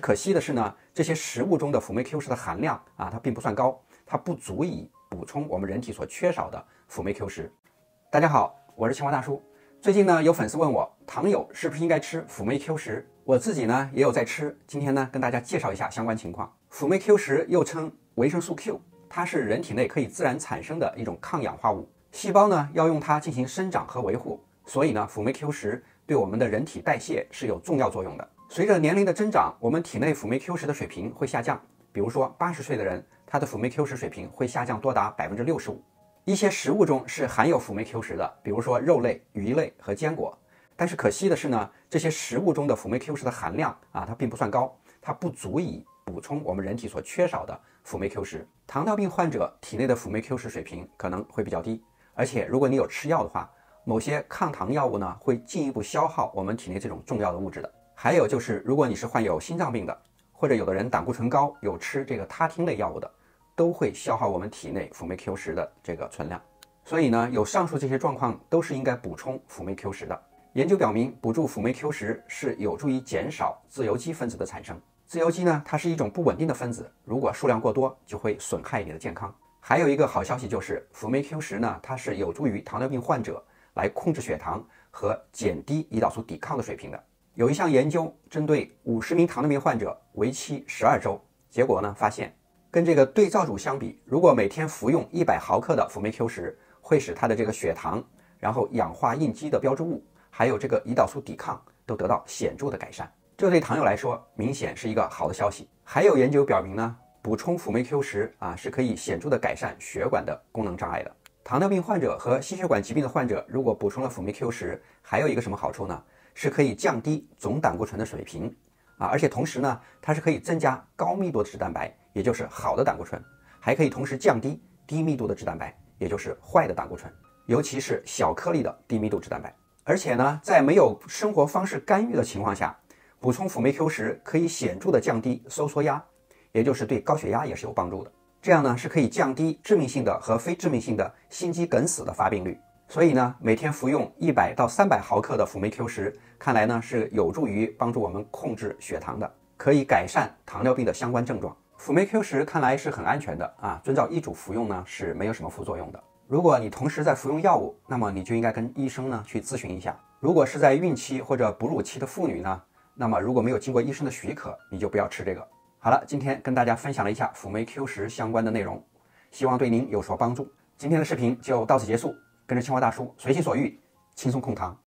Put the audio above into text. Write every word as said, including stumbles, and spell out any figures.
可惜的是呢，这些食物中的辅酶 Q 十的含量啊，它并不算高，它不足以补充我们人体所缺少的辅酶 Q 十。大家好，我是清华大叔。最近呢，有粉丝问我，糖友是不是应该吃辅酶 Q 十？我自己呢也有在吃，今天呢跟大家介绍一下相关情况。辅酶 Q 十又称维生素 Q， 它是人体内可以自然产生的一种抗氧化物，细胞呢要用它进行生长和维护，所以呢辅酶 Q 十对我们的人体代谢是有重要作用的。随着年龄的增长，我们体内辅酶 Q 十的水平会下降，比如说八十岁的人，他的辅酶 Q 十水平会下降多达 百分之六十五。一些食物中是含有辅酶 Q 十的，比如说肉类、鱼类和坚果。但是可惜的是呢，这些食物中的辅酶 Q 十的含量啊，它并不算高，它不足以补充我们人体所缺少的辅酶 Q 十。糖尿病患者体内的辅酶 Q 十水平可能会比较低，而且如果你有吃药的话，某些抗糖药物呢会进一步消耗我们体内这种重要的物质的。还有就是，如果你是患有心脏病的，或者有的人胆固醇高，有吃这个他汀类药物的，都会消耗我们体内辅酶 Q 十的这个存量。所以呢，有上述这些状况都是应该补充辅酶 Q 十的。研究表明，补助辅酶 Q 十是有助于减少自由基分子的产生。自由基呢，它是一种不稳定的分子，如果数量过多，就会损害你的健康。还有一个好消息就是，辅酶 Q 十呢，它是有助于糖尿病患者来控制血糖和减低胰岛素抵抗的水平的。有一项研究针对五十名糖尿病患者，为期十二周，结果呢发现，跟这个对照组相比，如果每天服用一百毫克的辅酶 Q 十，会使它的这个血糖，然后氧化应激的标志物，还有这个胰岛素抵抗都得到显著的改善。这对糖友来说，明显是一个好的消息。还有研究表明呢，补充辅酶 Q 十啊，是可以显著的改善血管的功能障碍的。糖尿病患者和心血管疾病的患者，如果补充了辅酶 Q 十，还有一个什么好处呢？是可以降低总胆固醇的水平啊，而且同时呢，它是可以增加高密度的脂蛋白，也就是好的胆固醇，还可以同时降低低密度的脂蛋白，也就是坏的胆固醇，尤其是小颗粒的低密度脂蛋白。而且呢，在没有生活方式干预的情况下，补充辅酶 Q 十可以显著的降低收缩压，也就是对高血压也是有帮助的。这样呢，是可以降低致命性的和非致命性的心肌梗死的发病率。所以呢，每天服用一百到三百毫克的辅酶 Q 十，看来呢是有助于帮助我们控制血糖的，可以改善糖尿病的相关症状。辅酶 Q 十看来是很安全的啊，遵照医嘱服用呢是没有什么副作用的。如果你同时在服用药物，那么你就应该跟医生呢去咨询一下。如果是在孕期或者哺乳期的妇女呢，那么如果没有经过医生的许可，你就不要吃这个。好了，今天跟大家分享了一下辅酶 Q 十相关的内容，希望对您有所帮助。今天的视频就到此结束。跟着清华大叔随心所欲，轻松控糖。